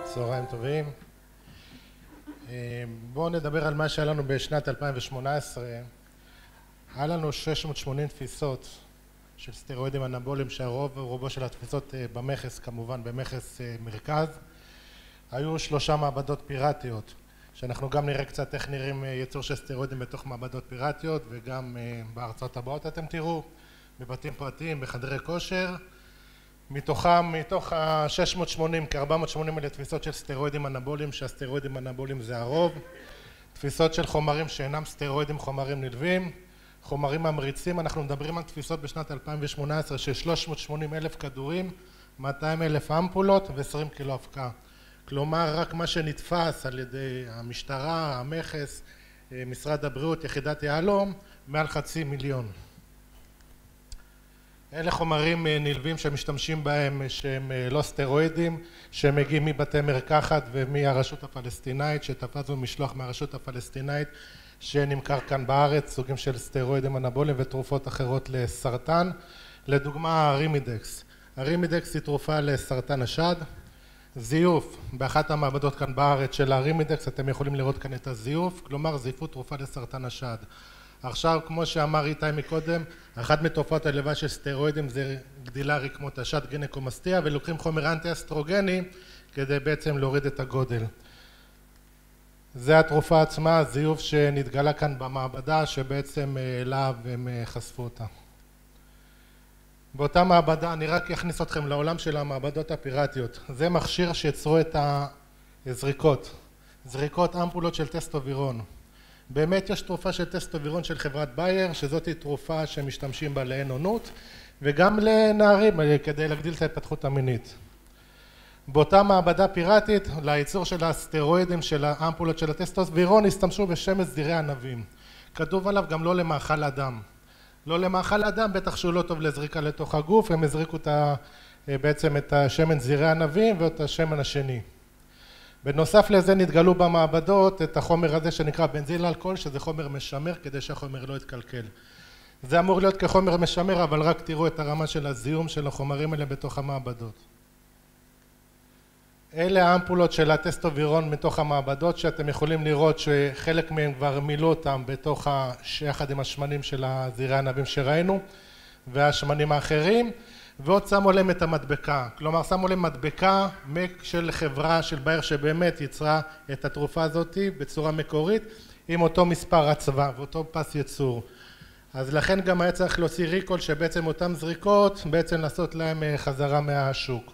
צהריים טובים. בואו נדבר על מה שהיה לנו בשנת 2018. היה לנו 680 תפיסות של סטרואידים אנבוליים, רובו של התפיסות במכס, כמובן במכס מרכז. היו 3 מעבדות פיראטיות, שאנחנו גם נראה קצת איך נראים ייצור של סטרואידים בתוך מעבדות פיראטיות, וגם בארצות הבאות אתם תראו, בבתים פרטיים, בחדרי כושר. מתוך ה-680, כ-480 אלה תפיסות של סטרואידים אנבוליים, שהסטרואידים אנבוליים זה הרוב. תפיסות של חומרים שאינם סטרואידים, חומרים נלווים. חומרים ממריצים, אנחנו מדברים על תפיסות בשנת 2018 של 380,000 כדורים, 200,000 אמפולות ו-20 קילו אבקה. כלומר, רק מה שנתפס על ידי המשטרה, המכס, משרד הבריאות, יחידת יהלום, מעל 500,000. אלה חומרים נלווים שמשתמשים בהם שהם לא סטרואידים, שהם מגיעים מבתי מרקחת ומהרשות הפלסטינאית, שתפסנו משלוח מהרשות הפלסטינאית שנמכר כאן בארץ, סוגים של סטרואידים אנבוליים ותרופות אחרות לסרטן. לדוגמה הרימידקס. הרימידקס היא תרופה לסרטן השד. זיוף, באחת המעבדות כאן בארץ של הרימידקס, אתם יכולים לראות כאן את הזיוף, כלומר זייפו תרופה לסרטן השד. עכשיו, כמו שאמר איתי מקודם, אחת מתופעות הלוואי של סטרואידים זה גדילה רקמות השד, גינקומסטיה, ולוקחים חומר אנטי-אסטרוגני כדי בעצם להוריד את הגודל. זה התרופה עצמה, הזיוף שנתגלה כאן במעבדה, שבעצם אליו הם חשפו אותה. באותה מעבדה, אני רק אכניס אתכם לעולם של המעבדות הפיראטיות. זה מכשיר שיצרו את הזריקות, זריקות אמפולות של טסטובירון. באמת יש תרופה של טסטובירון של חברת בייר, שזאת היא תרופה שמשתמשים בה לאין עונות, וגם לנערים כדי להגדיל את ההתפתחות המינית. באותה מעבדה פיראטית, לייצור של הסטרואידים של האמפולות של הטסטובירון, השתמשו בשמש זירי ענבים. כתוב עליו גם לא למאכל אדם. לא למאכל אדם, בטח שהוא לא טוב לזריקה לתוך הגוף, הם הזריקו בעצם את השמן זירי ענבים ואת השמן השני. בנוסף לזה נתגלו במעבדות את החומר הזה שנקרא בנזיל אלכוהול, שזה חומר משמר כדי שהחומר לא יתקלקל. זה אמור להיות כחומר משמר, אבל רק תראו את הרמה של הזיהום של החומרים האלה בתוך המעבדות. אלה האמפולות של הטסטובירון מתוך המעבדות, שאתם יכולים לראות שחלק מהם כבר מילאו אותם בתוך יחד עם השמנים של הזירי ענבים שראינו, והשמנים האחרים, ועוד שמו להם את המדבקה. כלומר, שמו להם מדבקה של חברה של בייר שבאמת יצרה את התרופה הזאת בצורה מקורית, עם אותו מספר הצבא ואותו פס ייצור. אז לכן גם היה צריך להוציא ריקול שבעצם אותם זריקות, בעצם לעשות להם חזרה מהשוק.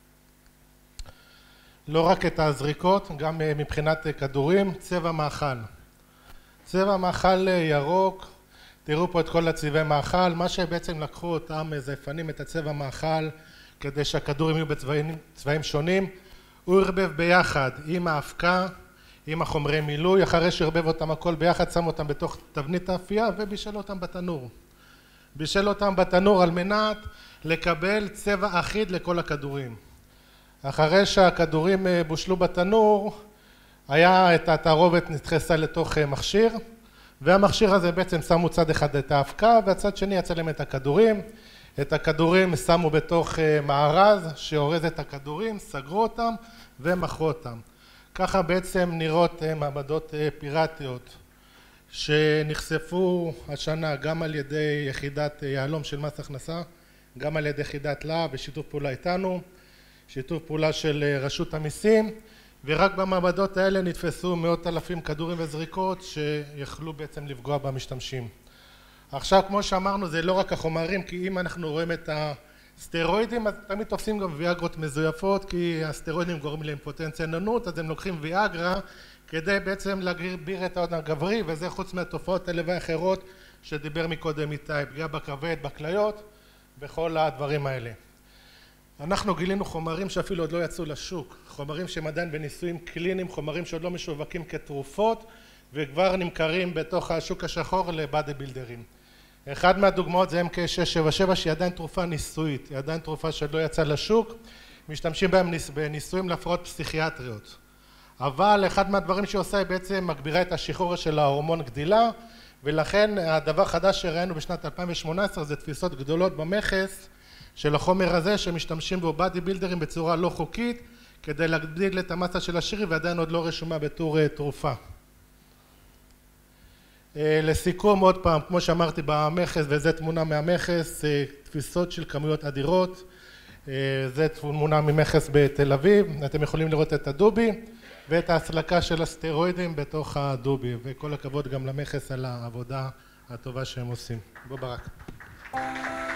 לא רק את הזריקות, גם מבחינת כדורים, צבע מאכל. צבע מאכל ירוק, תראו פה את כל הצבעי מאכל, מה שבעצם לקחו אותם זייפנים את הצבע מאכל כדי שהכדורים יהיו בצבעים שונים, הוא הרבב ביחד עם האבקה, עם החומרי מילוי, אחרי שהרבב אותם הכל ביחד, שם אותם בתוך תבנית האפייה ובישל אותם בתנור. בישל אותם בתנור על מנת לקבל צבע אחיד לכל הכדורים. אחרי שהכדורים בושלו בתנור, היה את התערובת נדחסה לתוך מכשיר, והמכשיר הזה בעצם שמו צד אחד את האבקה, והצד שני יצלם את הכדורים. את הכדורים שמו בתוך מארז שאורז את הכדורים, סגרו אותם ומכרו אותם. ככה בעצם נראות מעבדות פיראטיות שנחשפו השנה גם על ידי יחידת יהלום של מס הכנסה, גם על ידי יחידת להב בשיתוף פעולה איתנו, שיתוף פעולה של רשות המיסים, ורק במעבדות האלה נתפסו 100,000 כדורים וזריקות שיכלו בעצם לפגוע במשתמשים. עכשיו, כמו שאמרנו, זה לא רק החומרים, כי אם אנחנו רואים את הסטרואידים, אז תמיד תופסים גם ויאגרות מזויפות, כי הסטרואידים גורמים לאימפוטנציה עינונות, אז הם לוקחים ויאגרה כדי בעצם להגביר את ההון הגברי, וזה חוץ מהתופעות הלוואי האחרות שדיבר מקודם איתי, פגיעה בכבד, בכליות, וכל הדברים האלה. אנחנו גילינו חומרים שאפילו עוד לא יצאו לשוק, חומרים שהם עדיין בניסויים קליניים, חומרים שעוד לא משווקים כתרופות וכבר נמכרים בתוך השוק השחור לבאדי בילדרים. אחד מהדוגמאות זה MK677 שהיא עדיין תרופה ניסויית, היא עדיין תרופה שעוד לא יצאה לשוק, משתמשים בהם בניסויים להפרעות פסיכיאטריות. אבל אחד מהדברים שהיא עושה היא בעצם מגבירה את השחרור של ההורמון גדילה, ולכן הדבר חדש שראינו בשנת 2018 זה תפיסות גדולות במכס של החומר הזה שמשתמשים בו באדי בילדרים בצורה לא חוקית כדי להגדיל את המסה של השריר ועדיין עוד לא רשומה בתור תרופה. לסיכום עוד פעם, כמו שאמרתי במכס, וזה תמונה מהמכס, תפיסות של כמויות אדירות, זה תמונה ממכס בתל אביב, אתם יכולים לראות את הדובי ואת ההסלקה של הסטרואידים בתוך הדובי, וכל הכבוד גם למכס על העבודה הטובה שהם עושים. בוא ברק.